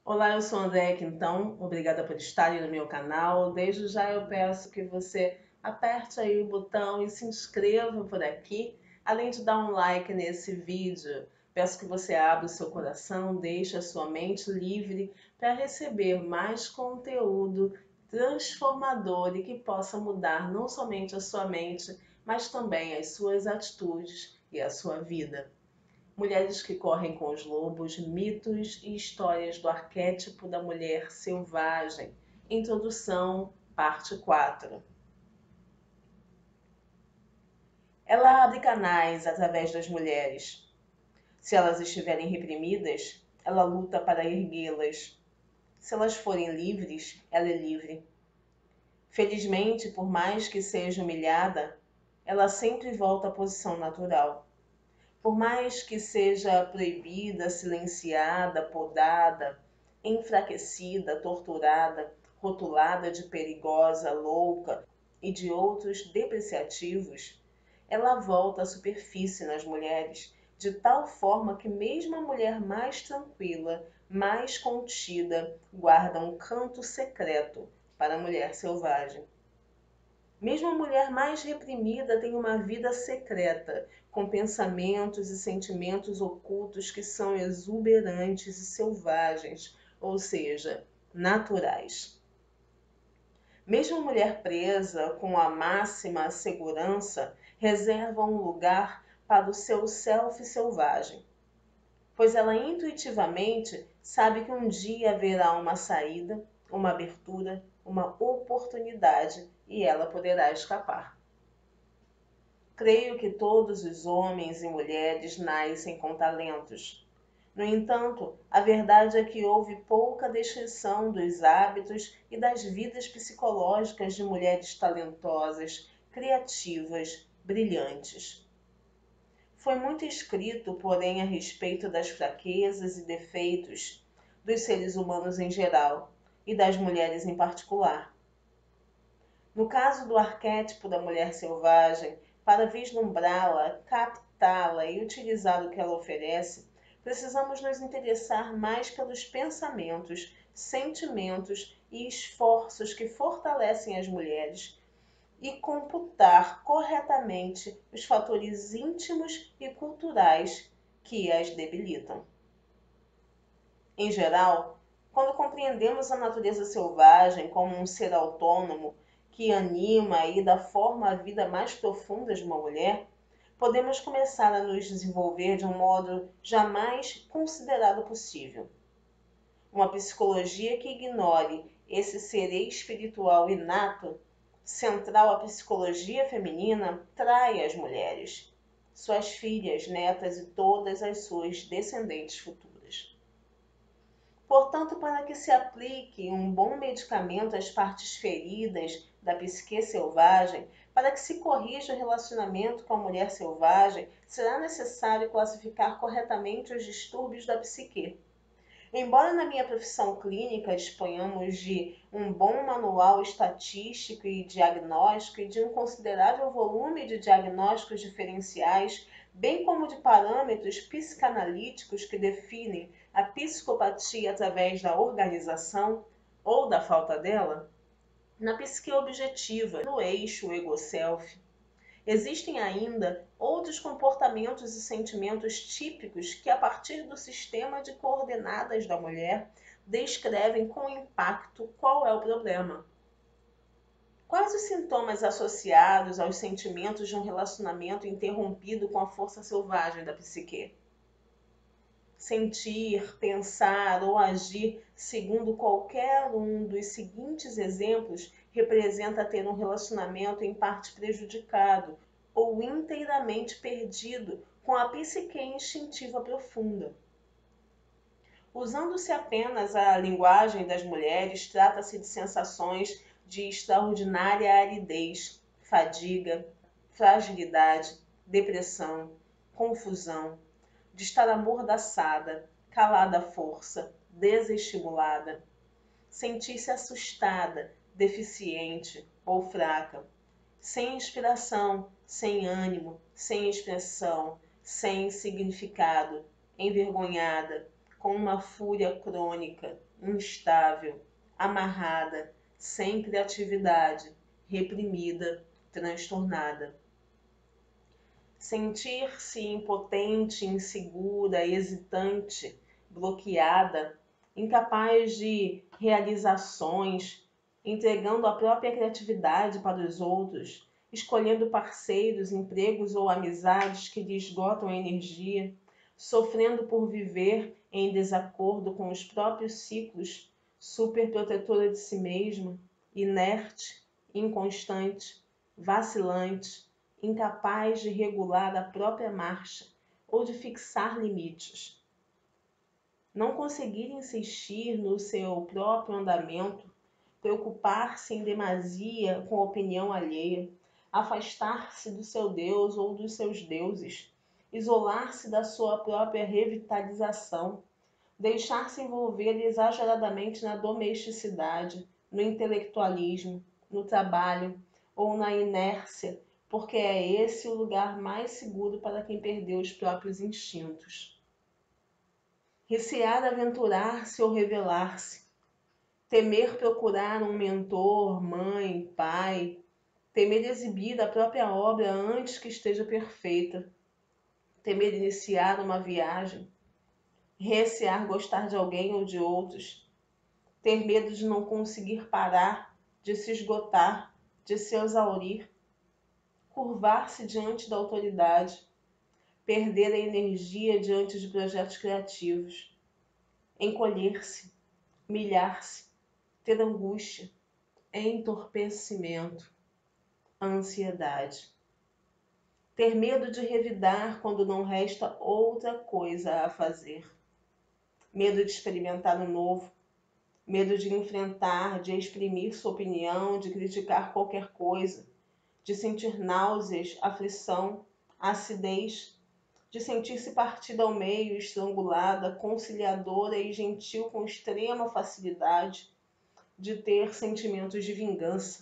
Olá, eu sou a Andréia Quintão, obrigada por estarem no meu canal. Desde já eu peço que você aperte aí o botão e se inscreva por aqui, além de dar um like nesse vídeo. Peço que você abra o seu coração, deixe a sua mente livre para receber mais conteúdo transformador e que possa mudar não somente a sua mente, mas também as suas atitudes e a sua vida. Mulheres que correm com os lobos, mitos e histórias do arquétipo da mulher selvagem. Introdução, parte 4. Ela abre canais através das mulheres. Se elas estiverem reprimidas, ela luta para erguê-las. Se elas forem livres, ela é livre. Felizmente, por mais que seja humilhada, ela sempre volta à posição natural. Por mais que seja proibida, silenciada, podada, enfraquecida, torturada, rotulada de perigosa, louca e de outros depreciativos, ela volta à superfície nas mulheres, de tal forma que mesmo a mulher mais tranquila, mais contida, guarda um canto secreto para a mulher selvagem. Mesmo a mulher mais reprimida tem uma vida secreta, com pensamentos e sentimentos ocultos que são exuberantes e selvagens, ou seja, naturais. Mesmo a mulher presa com a máxima segurança reserva um lugar para o seu self selvagem, pois ela intuitivamente sabe que um dia haverá uma saída, uma abertura, uma oportunidade e ela poderá escapar. Creio que todos os homens e mulheres nascem com talentos. No entanto, a verdade é que houve pouca descrição dos hábitos e das vidas psicológicas de mulheres talentosas, criativas, brilhantes. Foi muito escrito, porém, a respeito das fraquezas e defeitos dos seres humanos em geral e das mulheres em particular. No caso do arquétipo da mulher selvagem, para vislumbrá-la, captá-la e utilizar o que ela oferece, precisamos nos interessar mais pelos pensamentos, sentimentos e esforços que fortalecem as mulheres e computar corretamente os fatores íntimos e culturais que as debilitam. Em geral, quando compreendemos a natureza selvagem como um ser autônomo que anima e dá forma à vida mais profunda de uma mulher, podemos começar a nos desenvolver de um modo jamais considerado possível. Uma psicologia que ignore esse ser espiritual inato, central à psicologia feminina, trai as mulheres, suas filhas, netas e todas as suas descendentes futuras. Portanto, para que se aplique um bom medicamento às partes feridas da psique selvagem, para que se corrija o relacionamento com a mulher selvagem, será necessário classificar corretamente os distúrbios da psique. Embora na minha profissão clínica disponhamos de um bom manual estatístico e diagnóstico e de um considerável volume de diagnósticos diferenciais, bem como de parâmetros psicanalíticos que definem a psicopatia através da organização ou da falta dela, na psique objetiva, no eixo ego-self, existem ainda outros comportamentos e sentimentos típicos que, a partir do sistema de coordenadas da mulher, descrevem com impacto qual é o problema. Quais os sintomas associados aos sentimentos de um relacionamento interrompido com a força selvagem da psique? Sentir, pensar ou agir segundo qualquer um dos seguintes exemplos representa ter um relacionamento em parte prejudicado ou inteiramente perdido com a psique instintiva profunda. Usando-se apenas a linguagem das mulheres, trata-se de sensações de extraordinária aridez, fadiga, fragilidade, depressão, confusão, de estar amordaçada, calada à força, desestimulada, sentir-se assustada, deficiente ou fraca, sem inspiração, sem ânimo, sem expressão, sem significado, envergonhada, com uma fúria crônica, instável, amarrada, sem criatividade, reprimida, transtornada. Sentir-se impotente, insegura, hesitante, bloqueada, incapaz de realizações, entregando a própria criatividade para os outros, escolhendo parceiros, empregos ou amizades que lhe esgotam a energia, sofrendo por viver em desacordo com os próprios ciclos, superprotetora de si mesma, inerte, inconstante, vacilante, incapaz de regular a própria marcha ou de fixar limites. Não conseguir insistir no seu próprio andamento, preocupar-se em demasia com a opinião alheia, afastar-se do seu Deus ou dos seus deuses, isolar-se da sua própria revitalização, deixar-se envolver exageradamente na domesticidade, no intelectualismo, no trabalho ou na inércia, porque é esse o lugar mais seguro para quem perdeu os próprios instintos. Recear aventurar-se ou revelar-se, temer procurar um mentor, mãe, pai, temer exibir a própria obra antes que esteja perfeita, temer iniciar uma viagem, recear gostar de alguém ou de outros, ter medo de não conseguir parar, de se esgotar, de se exaurir, curvar-se diante da autoridade, perder a energia diante de projetos criativos, encolher-se, humilhar-se, ter angústia, entorpecimento, ansiedade. Ter medo de revidar quando não resta outra coisa a fazer. Medo de experimentar o novo, medo de enfrentar, de exprimir sua opinião, de criticar qualquer coisa, de sentir náuseas, aflição, acidez, de sentir-se partida ao meio, estrangulada, conciliadora e gentil com extrema facilidade, de ter sentimentos de vingança,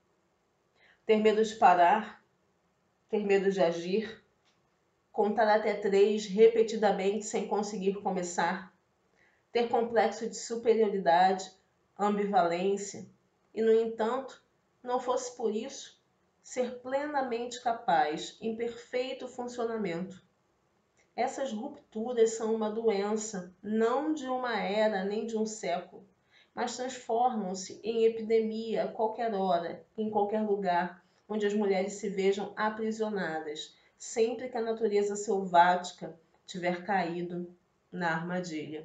ter medo de parar, ter medo de agir, contar até 3 repetidamente sem conseguir começar, ter complexo de superioridade, ambivalência, e, no entanto, não fosse por isso, ser plenamente capaz, em perfeito funcionamento. Essas rupturas são uma doença, não de uma era nem de um século, mas transformam-se em epidemia a qualquer hora, em qualquer lugar, onde as mulheres se vejam aprisionadas, sempre que a natureza selvática tiver caído na armadilha.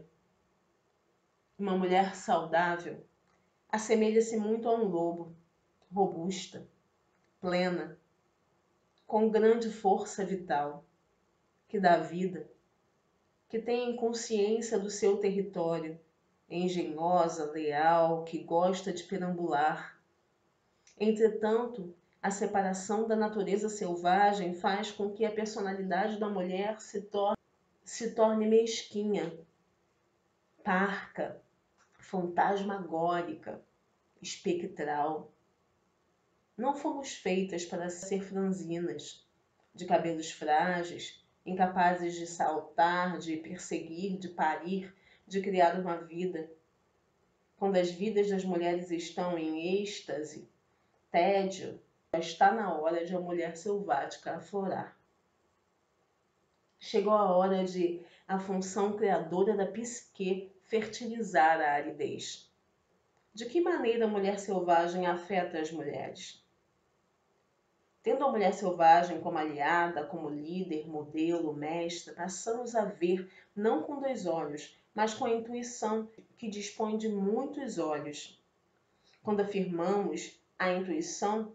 Uma mulher saudável assemelha-se muito a um lobo, robusta, plena, com grande força vital, que dá vida, que tem consciência do seu território, engenhosa, leal, que gosta de perambular. Entretanto, a separação da natureza selvagem faz com que a personalidade da mulher se torne mesquinha, parca, fantasmagórica, espectral. Não fomos feitas para ser franzinas, de cabelos frágeis, incapazes de saltar, de perseguir, de parir, de criar uma vida. Quando as vidas das mulheres estão em êxtase, tédio, já está na hora de a mulher selvática aflorar. Chegou a hora de a função criadora da psique fertilizar a aridez. De que maneira a mulher selvagem afeta as mulheres? Tendo a mulher selvagem como aliada, como líder, modelo, mestra, passamos a ver não com 2 olhos, mas com a intuição que dispõe de muitos olhos. Quando afirmamos a intuição,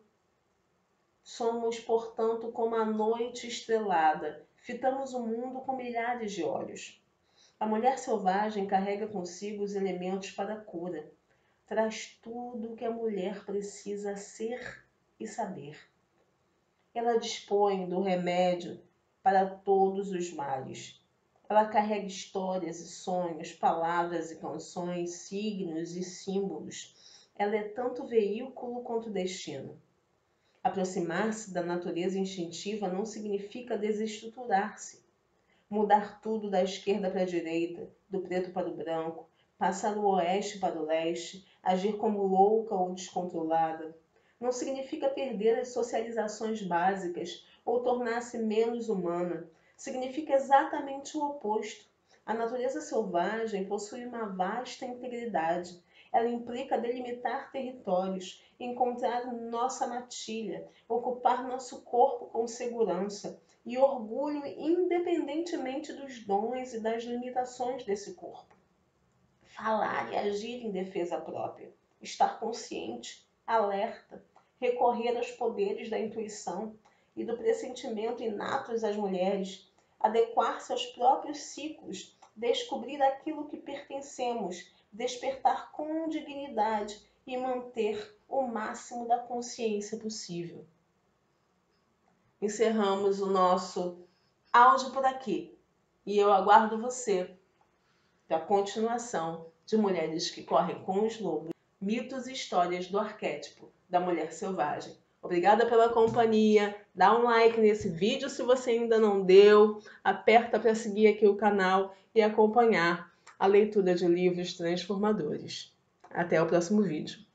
somos, portanto, como a noite estrelada, fitamos o mundo com milhares de olhos. A mulher selvagem carrega consigo os elementos para a cura, traz tudo o que a mulher precisa ser e saber. Ela dispõe do remédio para todos os males. Ela carrega histórias e sonhos, palavras e canções, signos e símbolos. Ela é tanto veículo quanto destino. Aproximar-se da natureza instintiva não significa desestruturar-se, mudar tudo da esquerda para a direita, do preto para o branco, passar do oeste para o leste, agir como louca ou descontrolada. Não significa perder as socializações básicas ou tornar-se menos humana. Significa exatamente o oposto. A natureza selvagem possui uma vasta integridade. Ela implica delimitar territórios, encontrar nossa matilha, ocupar nosso corpo com segurança e orgulho independentemente dos dons e das limitações desse corpo. Falar e agir em defesa própria, estar consciente, alerta, recorrer aos poderes da intuição e do pressentimento inatos às mulheres, adequar-se aos próprios ciclos, descobrir aquilo que pertencemos, despertar com dignidade e manter o máximo da consciência possível. Encerramos o nosso áudio por aqui e eu aguardo você para a continuação de Mulheres que Correm com os Lobos, mitos e histórias do arquétipo da mulher selvagem. Obrigada pela companhia, dá um like nesse vídeo se você ainda não deu, aperta para seguir aqui o canal e acompanhar a leitura de livros transformadores. Até o próximo vídeo.